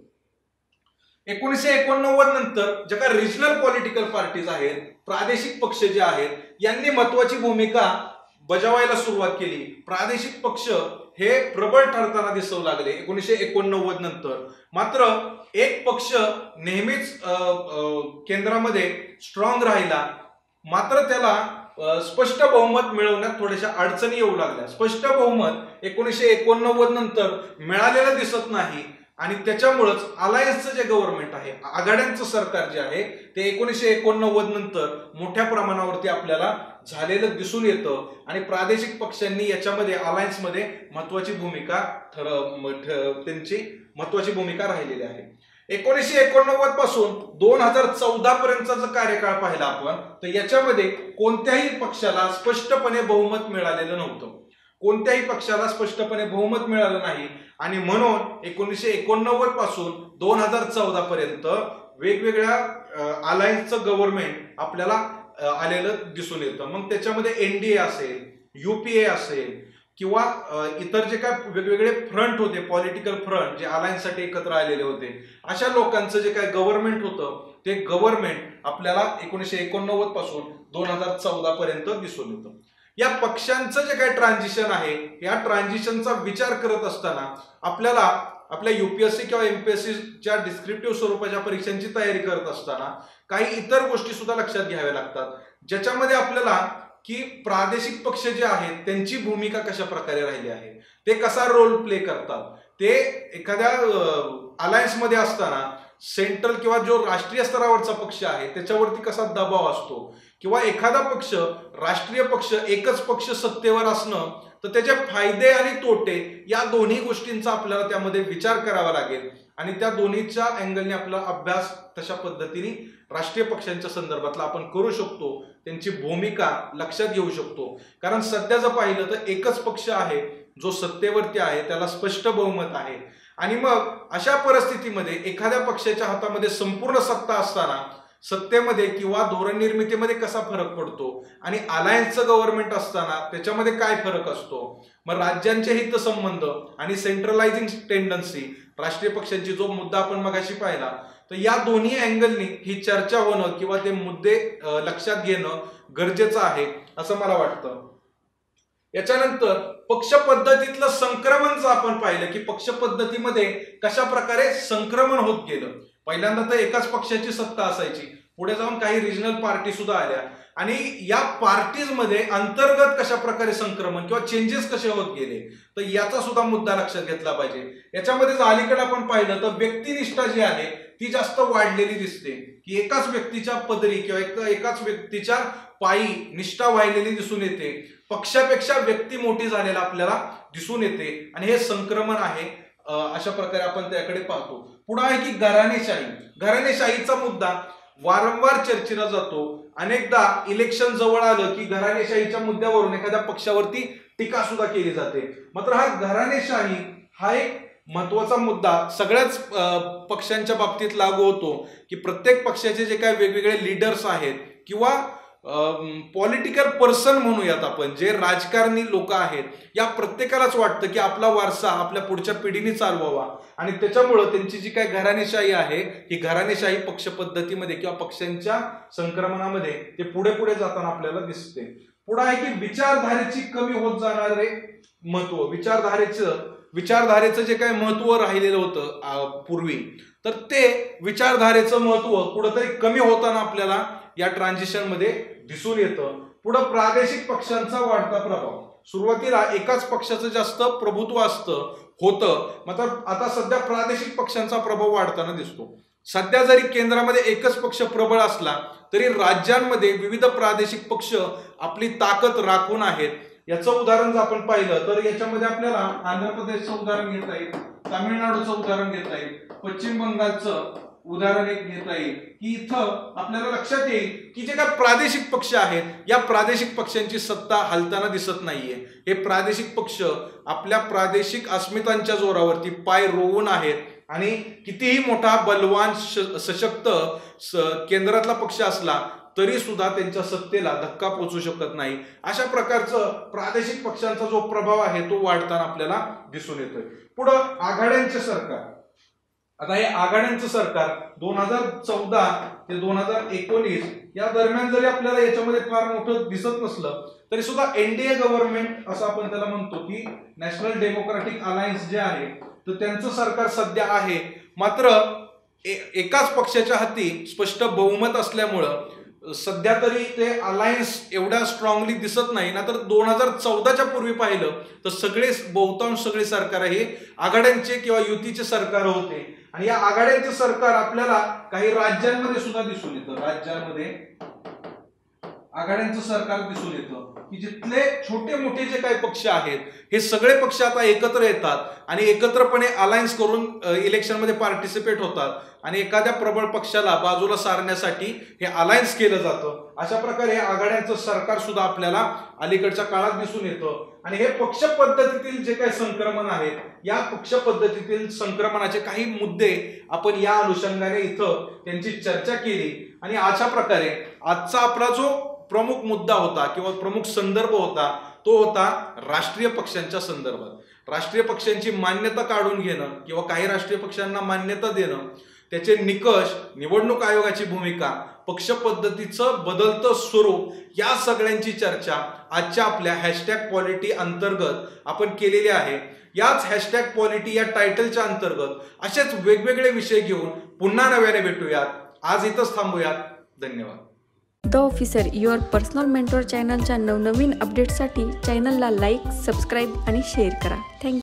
एकोणीसशे एकोणनव्वद नंतर ज्या काही रिजनल पॉलिटिकल पार्टीज आहेत, प्रादेशिक पक्ष जे आहेत, यांनी महत्वाची भूमिका बजावायला सुरुवात केली. प्रादेशिक पक्ष हे प्रबळ ठरताना दिसू लागले एकोणीसशे एकोणनव्वद नंतर. मात्र एक पक्ष नेहमीच केंद्रामध्ये स्ट्रॉंग राहिला, मात्र त्याला स्पष्ट बहुमत मिळवण्यात थोड्याशा अडचणी येऊ लागल्या. स्पष्ट बहुमत एकोणीसशे एकोणनव्वद नंतर मिळालेलं दिसत नाही आणि त्याच्यामुळेच अलायन्सचं जे गव्हर्नमेंट आहे, आघाड्यांचं सरकार जे आहे ते एकोणीसशे एकोणनव्वद नंतर मोठ्या प्रमाणावरती आपल्याला झालेलं दिसून येतं. आणि प्रादेशिक पक्षांनी याच्यामध्ये अलायन्समध्ये महत्वाची भूमिका त्यांची महत्वाची भूमिका राहिलेली आहे. एकोणीसशे एकोणनव्वद पासून दोन हजार चौदा पर्यंतचा जर कार्यकाळ पाहिला आपण तर याच्यामध्ये कोणत्याही पक्षाला स्पष्टपणे बहुमत मिळालेलं नव्हतं. कोणत्याही पक्षाला स्पष्टपणे बहुमत मिळालं नाही आणि म्हणून एकोणीसशे एकोणनव्वद पासून दोन हजार चौदा पर्यंत वेगवेगळ्या अलायन्सचं गव्हर्नमेंट आपल्याला आलेलं दिसून येतं. मग त्याच्यामध्ये एनडीए असेल, युपीए असेल किंवा इतर जे काय वेगवेगळे फ्रंट होते, पॉलिटिकल फ्रंट जे अलायन्ससाठी एकत्र आलेले होते, अशा लोकांचं जे काय गव्हर्नमेंट होतं ते गव्हर्नमेंट आपल्याला एकोणीसशे एकोणनव्वद पासून दोन हजार चौदा पर्यंत दिसून येतं. या पक्षांचं जे काही ट्रान्झिशन आहे, या ट्रान्झिशनचा विचार करत असताना आपल्याला आपल्या युपीएससी किंवा एमपीएससीच्या डिस्क्रिप्टिव्ह स्वरूपाच्या परीक्षांची तयारी करत असताना काही इतर गोष्टी सुद्धा लक्षात घ्याव्या लागतात, ज्याच्यामध्ये आपल्याला की प्रादेशिक पक्ष जे आहेत त्यांची भूमिका कशा प्रकारे राहिली आहे, ते कसा रोल प्ले करतात, ते एखाद्या अलायन्समध्ये असताना सेंट्रल किंवा जो राष्ट्रीय स्तरावरचा पक्ष आहे त्याच्यावरती कसा दबाव असतो, किंवा एखादा पक्ष राष्ट्रीय पक्ष एकच पक्ष सत्तेवर असणं तर त्याचे फायदे आणि तोटे या दोन्ही गोष्टींचा आपल्याला त्यामध्ये विचार करावा लागेल. आणि त्या दोन्हीच्या अँगलने आपला अभ्यास तशा पद्धतीने राष्ट्रीय पक्षांच्या संदर्भातला आपण करू शकतो, त्यांची भूमिका लक्षात घेऊ शकतो. कारण सध्या जर पाहिलं तर एकच पक्ष आहे जो सत्तेवरती आहे, त्याला स्पष्ट बहुमत आहे. आणि मग अशा परिस्थितीमध्ये एखाद्या पक्षाच्या हातामध्ये संपूर्ण सत्ता असताना सत्तेमध्ये किंवा धोरण निर्मितीमध्ये कसा फरक पडतो आणि अलायन्सचं गव्हर्नमेंट असताना त्याच्यामध्ये काय फरक असतो. मग राज्यांचे हितसंबंध आणि सेंट्रलायझिंग टेंडन्सी, राष्ट्रीय पक्षांची जो मुद्दा आपण मगाशी पाहिला, तर या दोन्ही अँगलनी ही चर्चा होणं किंवा ते मुद्दे लक्षात घेणं गरजेचं आहे असं मला वाटतं. याच्यानंतर पक्ष पद्धतीतलं संक्रमण जर आपण पाहिलं की पक्ष पद्धतीमध्ये कशा प्रकारे संक्रमण होत गेलं. पहिल्यांदा तर एकाच पक्षाची सत्ता असायची, पुढे जाऊन काही रिजनल पार्टी सुद्धा आल्या आणि या पार्टीज मध्ये अंतर्गत कशा प्रकारे संक्रमण किंवा चेंजेस कसे होत गेले तर याचा सुद्धा मुद्दा लक्षात घेतला पाहिजे. याच्यामध्ये जर अलीकडे आपण पाहिलं तर व्यक्तिनिष्ठा जी आहे ती जास्त वाढलेली दिसते, की एकाच व्यक्तीच्या पदरी किंवा एकाच व्यक्तीच्या पायी निष्ठा वाहिलेली दिसून येते. पक्षापेक्षा व्यक्ती मोठी झालेला आपल्याला दिसून येते आणि हे संक्रमण आहे. अशा प्रकारे आपण त्याकडे पाहतो. पुढे आहे की घराणेशाही. घराणेशाहीचा मुद्दा वारंवार चर्चेला जातो. अनेकदा इलेक्शन जवळ आलं की घराणेशाहीच्या मुद्द्यावरून एखाद्या पक्षावरती टीका सुद्धा केली जाते. मात्र हा घराणेशाही हा एक महत्वाचा मुद्दा सगळ्याच पक्षांच्या बाबतीत लागू होतो, की प्रत्येक पक्षाचे जे काही वेगवेगळे लीडर्स आहेत किंवा पॉलिटिकल पर्सन म्हणूयात आपण, जे राजकारणी लोक आहेत, या प्रत्येकालाच वाटतं की आपला वारसा आपल्या पुढच्या पिढीने चालवावा आणि त्याच्यामुळं त्यांची जी काही घराणेशाही आहे ही घराणेशाही पक्ष पद्धतीमध्ये किंवा पक्षांच्या संक्रमणामध्ये ते पुढे पुढे जाताना आपल्याला दिसते. पुढे आहे की विचारधारेची कमी होत जाणारे महत्व. विचारधारेचं विचारधारेचं जे काही महत्व राहिलेलं होतं पूर्वी, तर ते विचारधारेचं महत्व कुठंतरी कमी होताना आपल्याला या ट्रान्झिशन मध्ये दिसून येतं. पुढे प्रादेशिक पक्षांचा वाढता प्रभाव. सुरुवातीला एकाच पक्षाचं जास्त प्रभुत्व असतं होतं, मात्र आता सध्या प्रादेशिक पक्षांचा प्रभाव वाढताना दिसतो. सध्या जरी केंद्रामध्ये एकच पक्ष प्रबळ असला तरी राज्यांमध्ये विविध प्रादेशिक पक्ष आपली ताकद राखून आहेत. याचं उदाहरण जर आपण पाहिलं तर याच्यामध्ये आपल्याला आंध्र प्रदेशचं उदाहरण घेता येईल, तामिळनाडूचं उदाहरण घेता येईल, पश्चिम बंगालचं उदाहरण एक घेता येईल, की इथं आपल्याला लक्षात येईल की जे काही प्रादेशिक पक्ष आहेत या प्रादेशिक पक्षांची सत्ता हलताना दिसत नाहीये. हे प्रादेशिक पक्ष आपल्या प्रादेशिक अस्मितांच्या जोरावरती पाय रोवून आहेत आणि कितीही मोठा बलवान सशक्त केंद्रातला पक्ष असला तरी सुद्धा त्यांच्या सत्तेला धक्का पोहोचू शकत नाही. अशा प्रकारचं प्रादेशिक पक्षांचा जो प्रभाव आहे तो वाढताना आपल्याला दिसून येतोय. पुढं आघाड्यांचे सरकार. आता हे आघाड्यांचं सरकार दोन हजार चौदा ते दोन हजार एकोणीस या दरम्यान जरी आपल्याला याच्यामध्ये फार मोठं दिसत नसलं तरी सुद्धा एनडीए गव्हर्नमेंट असं आपण त्याला म्हणतो की नॅशनल डेमोक्रेटिक अलायन्स जे आहे तर त्यांचं सरकार सध्या आहे. मात्र एकाच पक्षाच्या हाती स्पष्ट बहुमत असल्यामुळं सध्या तरी ते अलायन्स एवढ्या स्ट्रॉंगली दिसत नाही. ना तर दोन हजार चौदाच्या पूर्वी पाहिलं तर सगळे बहुतांश सगळे सरकार हे आघाड्यांचे किंवा युतीचे सरकार होते आणि या आघाड्यांचे सरकार आपल्याला काही राज्यांमध्ये सुद्धा दिसून येतं. राज्यांमध्ये आघाड्यांचं सरकार दिसून येतं की जिथले छोटे मोठे जे काही पक्ष आहेत हे सगळे पक्ष आता एकत्र येतात आणि एकत्रपणे अलायन्स करून इलेक्शनमध्ये पार्टिसिपेट होतात आणि एखाद्या प्रबळ पक्षाला बाजूला सारण्यासाठी हे अलायन्स केलं जातं. अशा प्रकारे आघाड्यांचं सरकार सुद्धा आपल्याला अलीकडच्या काळात दिसून येतं. आणि हे पक्ष पद्धतीतील जे काही संक्रमण आहे या पक्ष पद्धतीतील संक्रमणाचे काही मुद्दे आपण या अनुषंगाने इथं त्यांची चर्चा केली आणि अशा प्रकारे आजचा आपला जो प्रमुख मुद्दा होता किंवा प्रमुख संदर्भ होता तो होता राष्ट्रीय पक्षांच्या संदर्भात. राष्ट्रीय पक्षांची मान्यता काढून घेणं किंवा काही राष्ट्रीय पक्षांना मान्यता देणं, त्याचे निकष, निवडणूक आयोगाची भूमिका, पक्ष पद्धतीचं बदलतं स्वरूप या सगळ्यांची चर्चा आजच्या आपल्या हॅशटॅग पॉलिटी अंतर्गत आपण केलेली आहे. याच हॅशटॅग पॉलिटी या टायटलच्या अंतर्गत असेच वेगवेगळे विषय घेऊन पुन्हा नव्याने भेटूयात. आज इथंच थांबूयात. धन्यवाद. The officer your personal mentor चॅनलच्या नवनवीन अपडेट्ससाठी चॅनलला लाईक, सबस्क्राईब आणि शेअर करा. थँक्यू.